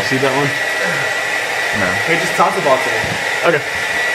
see that one? No. Hey, just talk about it. Okay.